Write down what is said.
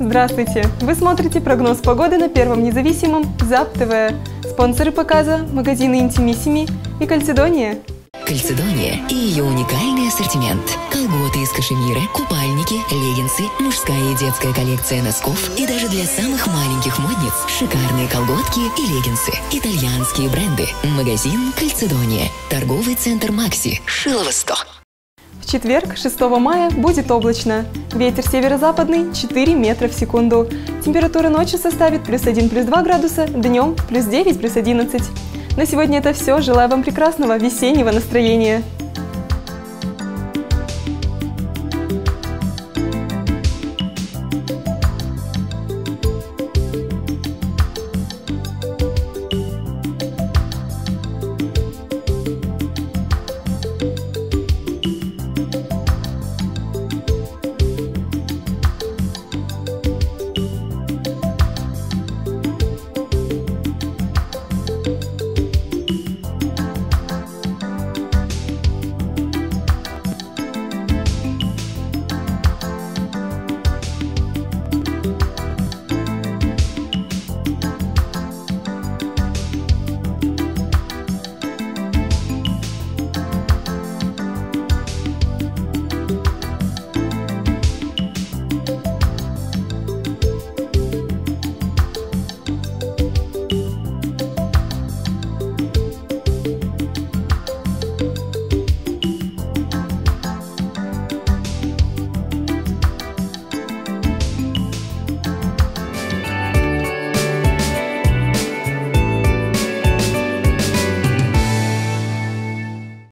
Здравствуйте! Вы смотрите прогноз погоды на Первом независимом ЗАП ТВ. Спонсоры показа – магазины Интимиссими и Кальцедония. Кальцедония и ее уникальный ассортимент. Колготы из кашемира, купальники, леггинсы, мужская и детская коллекция носков и даже для самых маленьких модниц шикарные колготки и леггинсы. Итальянские бренды. Магазин Кальцедония. Торговый центр Макси. Шилово 100. В четверг, 6 мая, будет облачно. Ветер северо-западный 4 метра в секунду. Температура ночью составит +1, +2 градуса, днем +9, +11. На сегодня это все. Желаю вам прекрасного весеннего настроения.